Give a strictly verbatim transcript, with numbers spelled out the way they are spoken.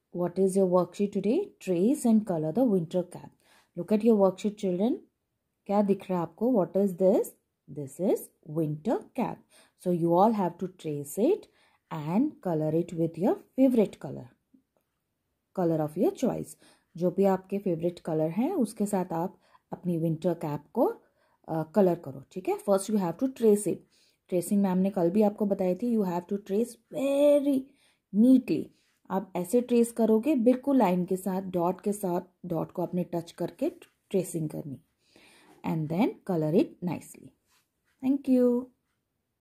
what is your worksheet today? Trace and color the winter cap. Look at your worksheet, children. क्या दिख रहा है आपको? What is this? This is winter cap. So you all have to trace it and color it with your favorite color. Color of your choice. जो भी आपके favorite color है उसके साथ आप अपनी winter cap को कलर uh, करो. ठीक है. First you have to trace it. Tracing ma'am ने कल भी आपको बताई थी. You have to trace very neatly. आप ऐसे ट्रेस करोगे बिल्कुल लाइन के साथ, डॉट के साथ, डॉट को अपने टच करके ट्रेसिंग करनी, and then colour it nicely. Thank you.